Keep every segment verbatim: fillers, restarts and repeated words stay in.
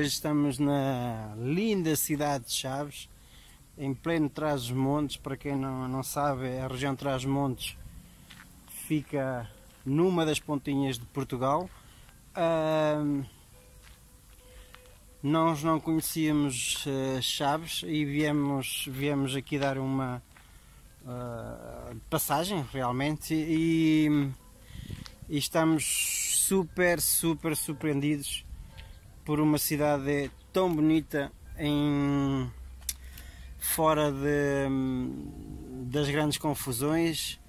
Hoje estamos na linda cidade de Chaves, em pleno Trás-os-Montes. Para quem não, não sabe, a região de Trás-os-Montes fica numa das pontinhas de Portugal. Uh, nós não conhecíamos uh, Chaves e viemos, viemos aqui dar uma uh, passagem realmente e, e estamos super, super surpreendidos por uma cidade tão bonita, em, fora de, das grandes confusões,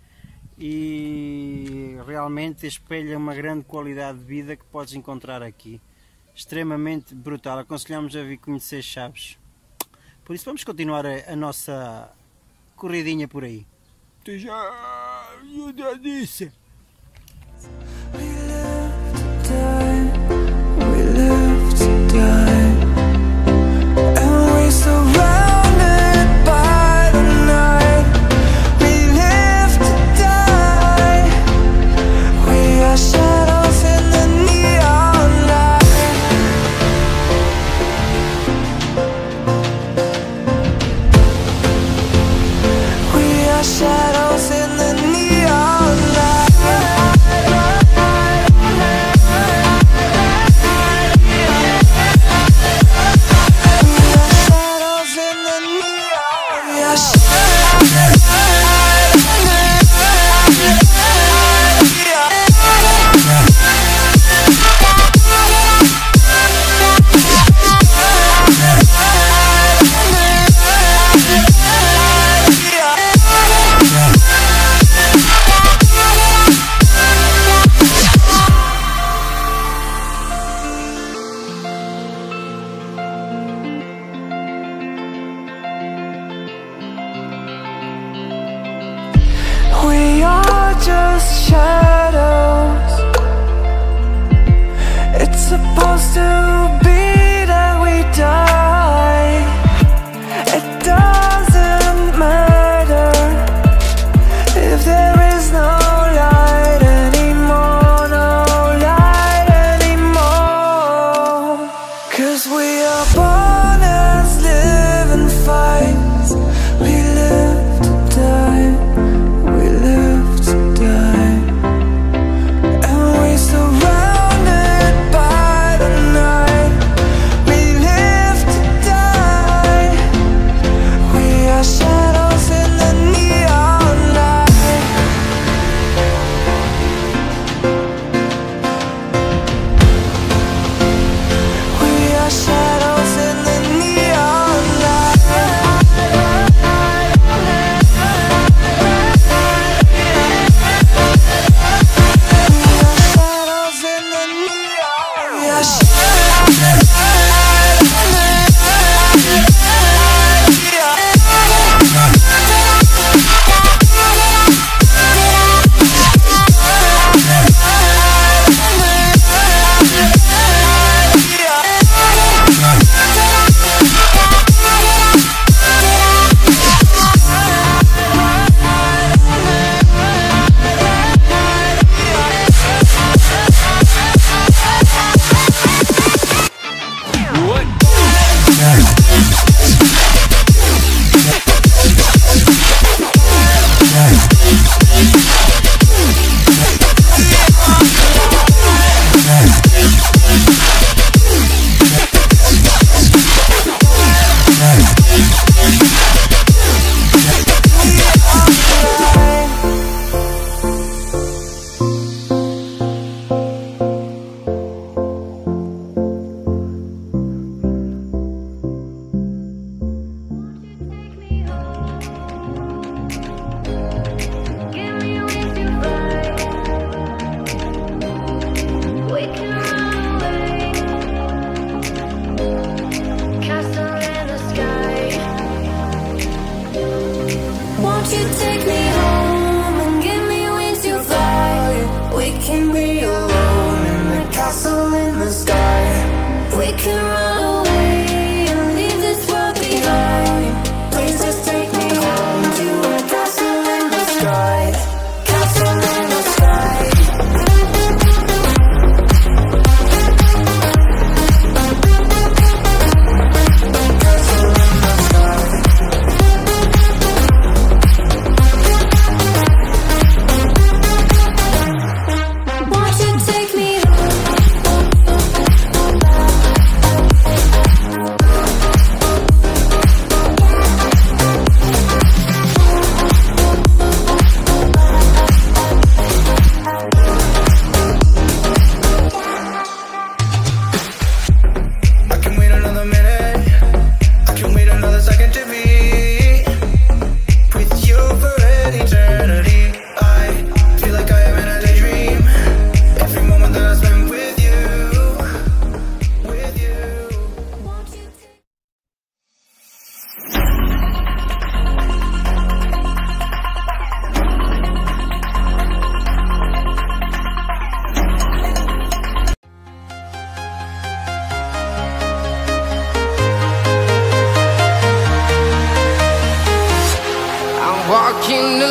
e realmente espelha uma grande qualidade de vida que podes encontrar aqui. Extremamente brutal. Aconselhamos a vir conhecer Chaves. Por isso vamos continuar a, a nossa corridinha por aí. Tu já, eu já disse.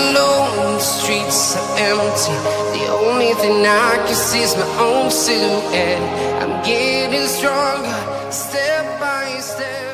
alone, the streets are empty. The only thing I can see is my own silhouette. I'm getting stronger, step by step.